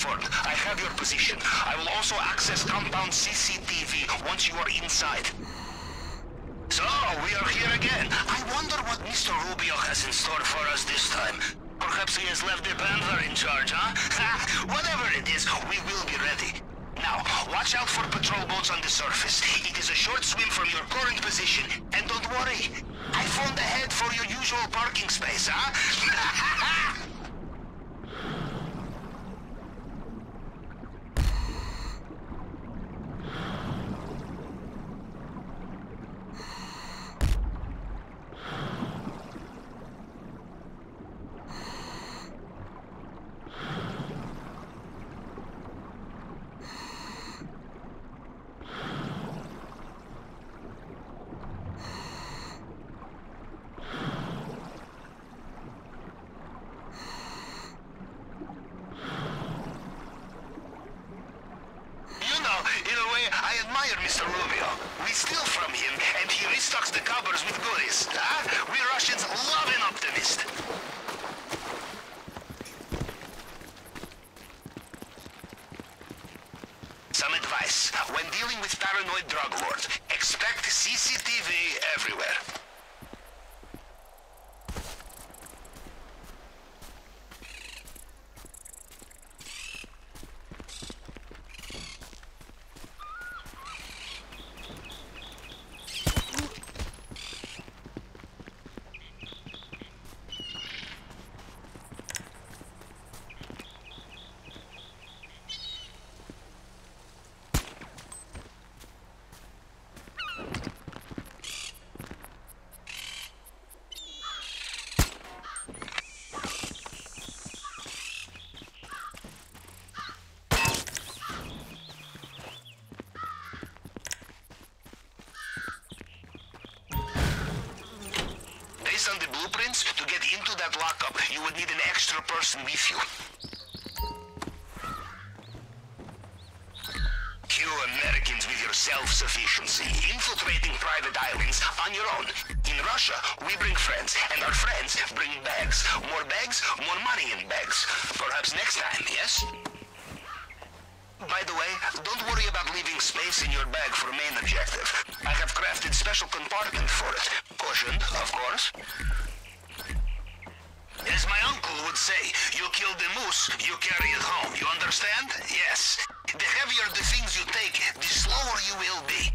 confirmed. I have your position. I will also access compound CCTV once you are inside. So, we are here again. I wonder what Mr. Rubio has in store for us this time. Perhaps he has left the Panther in charge, huh? Whatever it is, we will be ready. Now, watch out for patrol boats on the surface. It is a short swim from your current position. And don't worry, I found a head for your usual parking space, huh? Mr. Rubio. We steal from him, and he restocks the cupboards with goodies. Huh? We Russians love an optimist. Some advice. When dealing with paranoid drug lords, expect CCTV everywhere. Based on the blueprints, to get into that lockup, you would need an extra person with you. You Americans with your self-sufficiency, infiltrating private islands on your own. In Russia, we bring friends, and our friends bring bags. More bags, more money in bags. Perhaps next time, yes? By the way, don't worry about leaving space in your bag for main objective. I have crafted special compartment for it. Cushioned, of course. As my uncle would say, you kill the moose, you carry it home. You understand? Yes. The heavier the things you take, the slower you will be.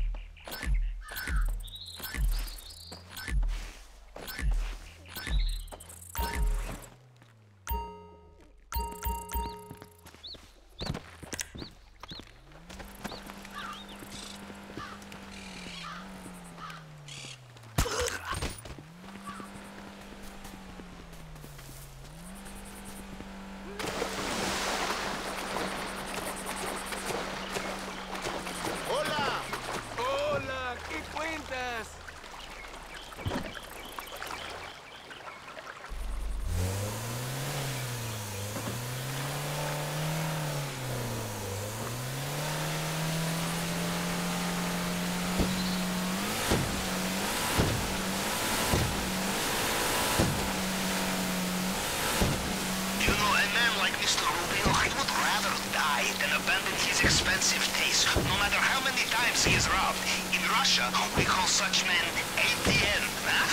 Mr. Rubio, he would rather die than abandon his expensive taste, no matter how many times he is robbed. In Russia, we call such men ATM.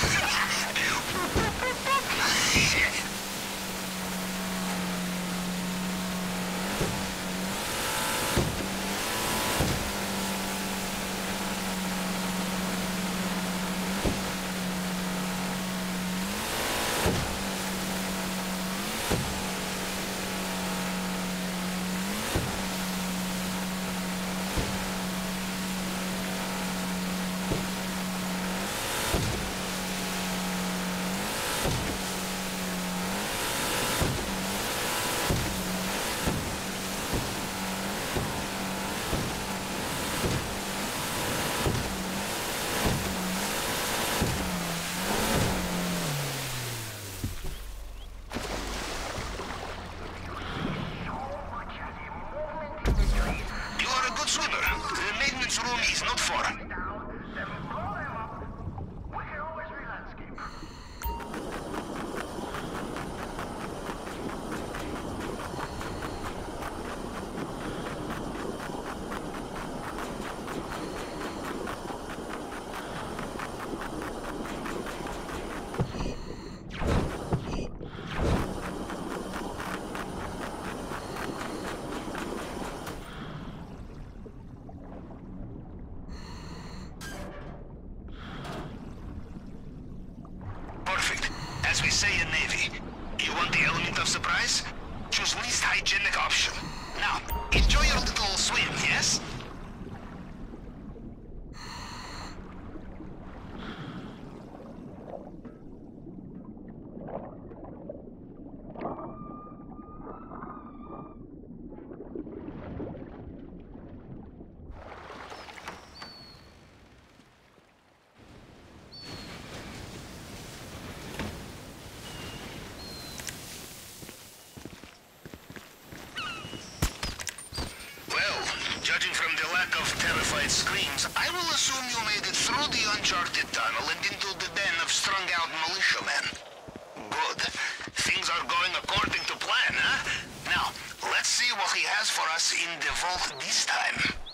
Room is not far. swim, yes? Judging from the lack of terrified screams, I will assume you made it through the uncharted tunnel and into the den of strung-out militiamen. Good. Things are going according to plan, huh? Now, let's see what he has for us in the vault this time.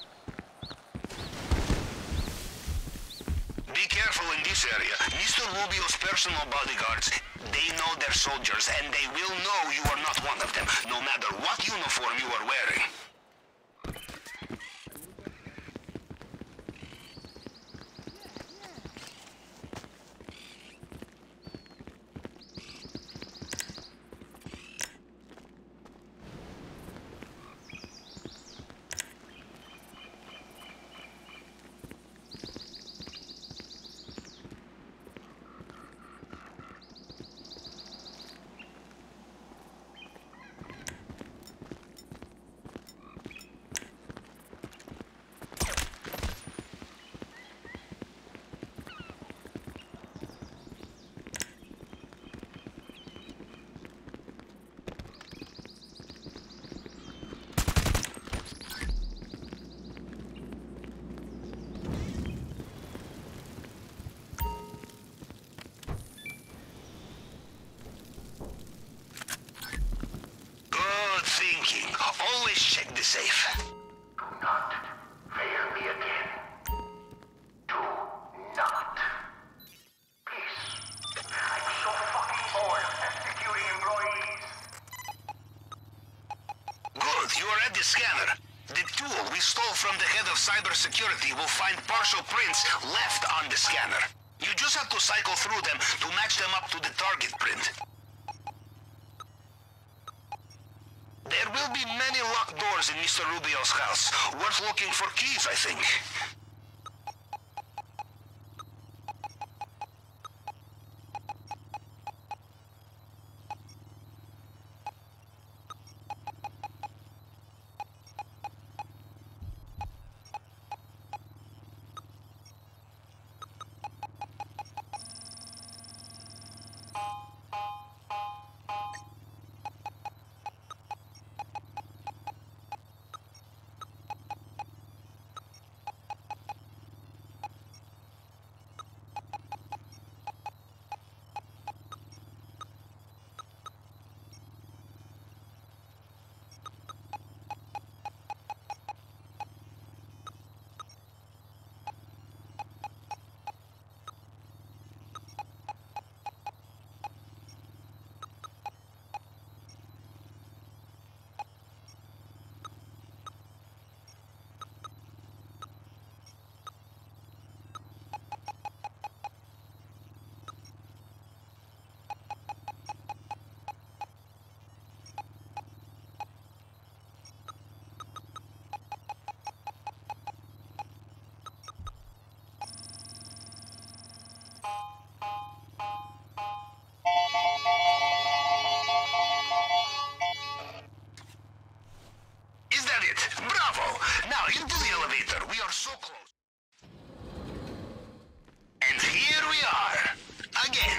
Be careful in this area. Mr. Rubio's personal bodyguards, they know their soldiers, and they will know you are not one of them, no matter what uniform you are wearing. Thinking. Always check the safe. Do not fail me again. Do not. Please. I'm so fucking bored of executing employees. Good, you are at the scanner. The tool we stole from the head of cybersecurity will find partial prints left on the scanner. You just have to cycle through them to match them up to the target print. There will be many locked doors in Mr. Rubio's house. Worth looking for keys, I think. so close. And here we are, again.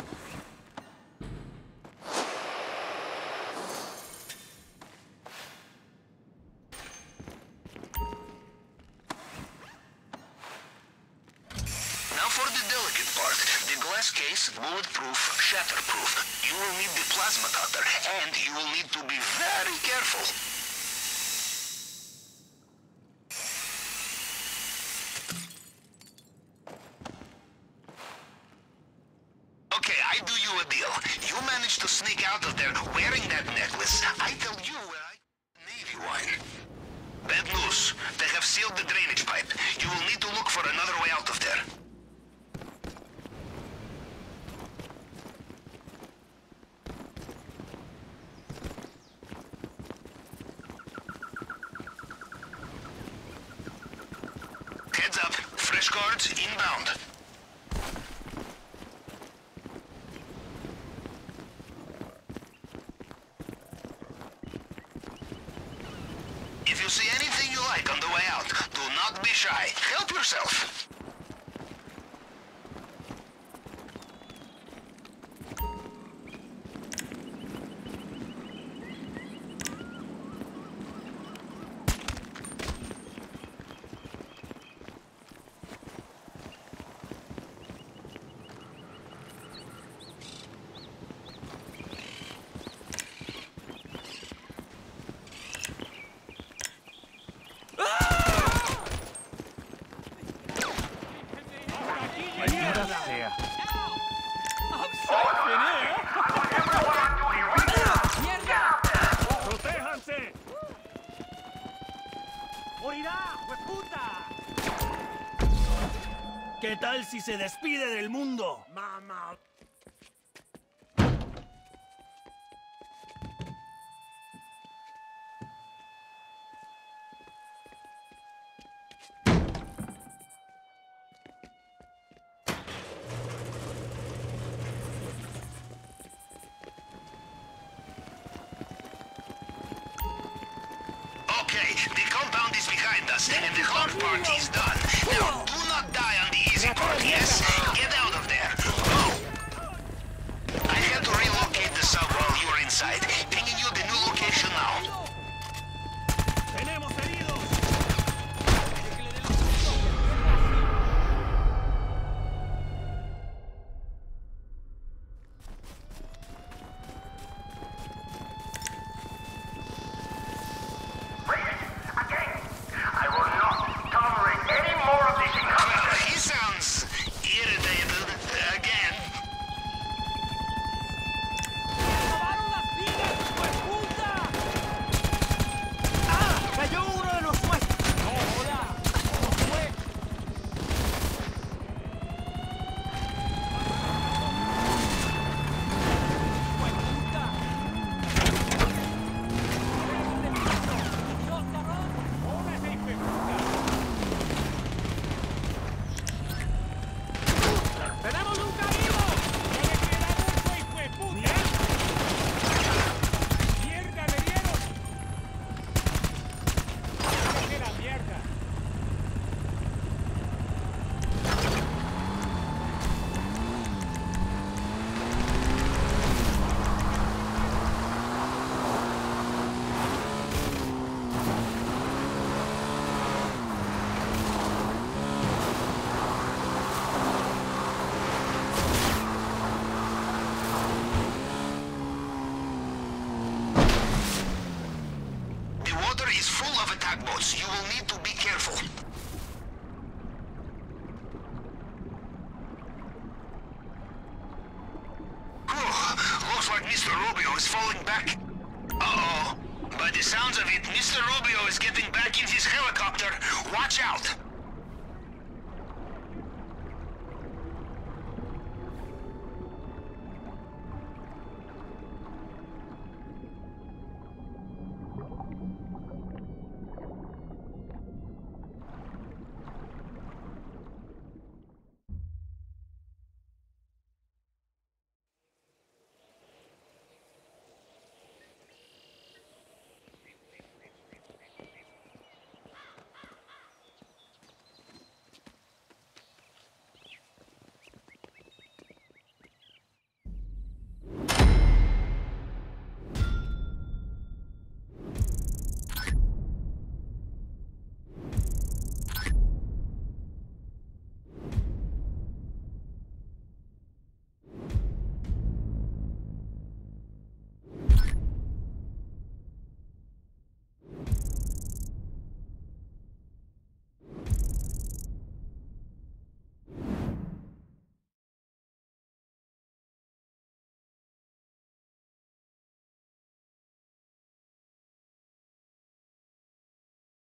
Now for the delicate part, the glass case, bulletproof, shatterproof. You will need the plasma cutter, and you will need to be very careful. Okay, I do you a deal. You manage to sneak out of there wearing that necklace. I tell you where I... Navy wine. Bad news. They have sealed the drainage pipe. You will need to look for another way out of there. Fresh cards inbound. If you see anything you like on the way out, do not be shy. Help yourself. ¿Qué tal si se despide del mundo? Mamá. Okay, the compound is behind us, and the hard part is done. Now, do not die on the easy part, yes? Get out of there. Oh! I had to relocate the sub while you were inside. Pinging you the new location now. ¡Tenemos heridos! He sounds irritated again. ¡Cayó uno de los nuestros! ¡No, hola! ¿Cómo fue? ¡Tenemos un camino! ¡Debe quedar muerto, hijo de puta! ¡Mierda, me dieron! ¡Qué la mierda! The water is full of attack boats. You will need to be careful. Looks like Mr. Rubio is falling back. Uh-oh. By the sounds of it, Mr. Rubio is getting back in his helicopter. Watch out!